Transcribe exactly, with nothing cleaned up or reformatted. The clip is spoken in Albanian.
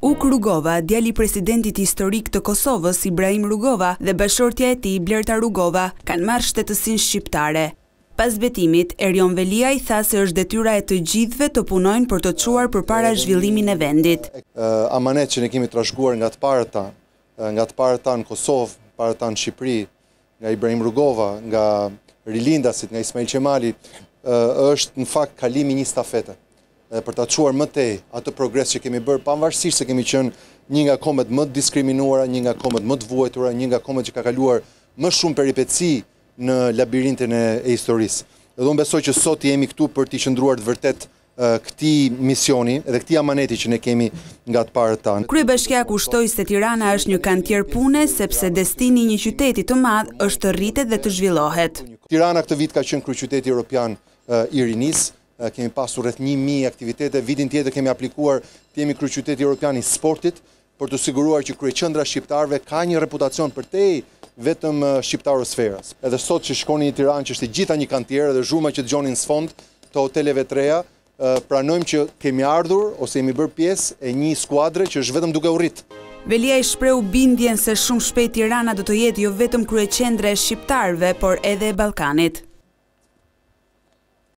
Uk Rugova, djali i presidentit historik të Kosovës, Ibrahim Rugova, dhe bashortja e tij, Blerta Rugova, kanë marrë shtetësinë shqiptare. Pas betimit, Erion Velia i tha se është detyra e të gjithëve të punojnë për të çuar përpara zhvillimin e vendit. Amanet që ne kemi trashëguar nga të parët ta, nga të parët ta në Kosovë, parët ta në Shqipëri, nga Ibrahim Rugova, nga rilindasit, nga Ismail Qemali, është në fakt kalimi një stafete për ta çuar më tej atë progres që kemi bërë, pavarësisht se kemi qenë një nga kombet më të diskriminuara, një nga kombet më të vuajtura, një nga kombet që ka kaluar më shumë peripeci në labirintin e, e historisë. Dhe unë besoj që sot jemi këtu për t'i qëndruar të vërtet uh, këtij misioni dhe këtij amaneti që ne kemi nga të parët tanë. Kryebashkiaku shtoi se Tirana është një kantier pune sepse destini i një qyteti të madh është të rritet dhe të zhvillohet. Tirana këtë vit ka qenë kryeqyteti evropian uh, i rinisë. Kemi pasur rreth një mijë aktivitete, vitin tjetër kemi aplikuar të jemi kryeqyteti evropian i sportit për të siguruar që kryeqendra shqiptarëve ka një reputacion përtej vetëm shqiptarosferës. Edhe sot që shkoni në Tiranë, që është e gjitha një kantier dhe zhurma që dëgjonin në sfond të hoteleve të reja, pranojmë që kemi ardhur ose jemi bërë pjesë e një skuadre që është vetëm duke u rrit. Velia i shpreu bindjen se shumë shpejt Tirana do të jetë jo vetëm kryeqendre e shqiptarëve, por edhe e Ballkanit.